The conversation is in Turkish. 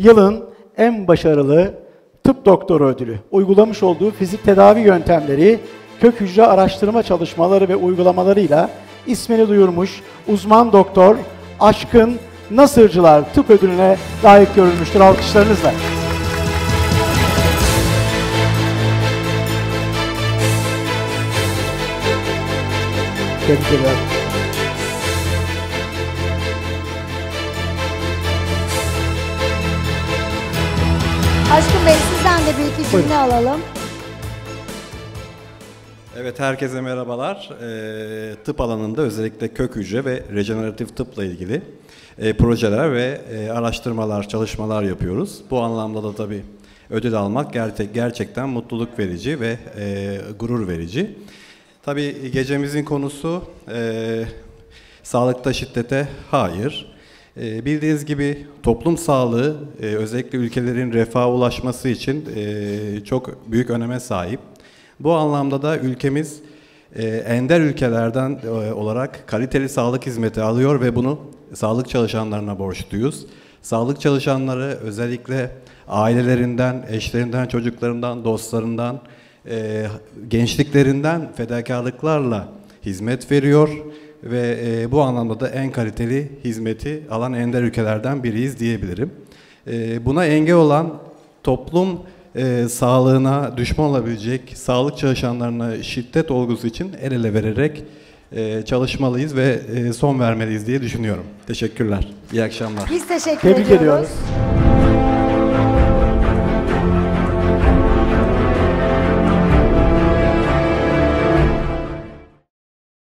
yılın en başarılı tıp doktoru ödülü, uygulamış olduğu fizik tedavi yöntemleri, kök hücre araştırma çalışmaları ve uygulamalarıyla ismini duyurmuş uzman doktor Aşkın Nasırcılar tıp ödülüne layık görülmüştür. Alkışlarınızla. Tebrik ederim. Aşkın Bey, sizden de bir iki cümle alalım. Evet, herkese merhabalar. Tıp alanında özellikle kök hücre ve rejeneratif tıpla ilgili projeler ve araştırmalar, çalışmalar yapıyoruz. Bu anlamda da tabii ödül almak gerçekten mutluluk verici ve gurur verici. Tabii gecemizin konusu sağlıkta şiddete hayır. Bildiğiniz gibi toplum sağlığı özellikle ülkelerin refaha ulaşması için çok büyük öneme sahip. Bu anlamda da ülkemiz ender ülkelerden olarak kaliteli sağlık hizmeti alıyor ve bunu sağlık çalışanlarına borçluyuz. Sağlık çalışanları özellikle ailelerinden, eşlerinden, çocuklarından, dostlarından, gençliklerinden fedakarlıklarla hizmet veriyor ve bu anlamda da en kaliteli hizmeti alan ender ülkelerden biriyiz diyebilirim. Buna engel olan toplum sağlığına düşman olabilecek sağlık çalışanlarına şiddet olgusu için el ele vererek çalışmalıyız ve son vermeliyiz diye düşünüyorum. Teşekkürler. İyi akşamlar. Biz teşekkür Tebrik ediyoruz. ediyoruz.